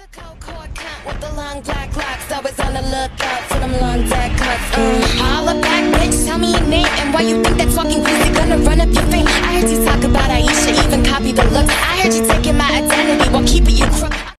With the long black locks, always on the lookout for them long dead cuts. Holla back, bitch, tell me your name and why you think that talking crazy gonna run up your face.